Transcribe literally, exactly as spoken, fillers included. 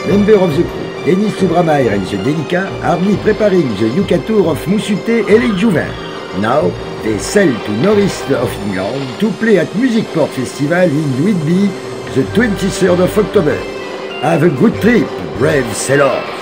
member of the crew, Dennis Subramaier and the Delica are preparing the U K tour of Musute L A Juven. Now, they sail to northeast of England to play at Musicport Festival in Whitby the twenty-third of October. Have a good trip, brave sailors!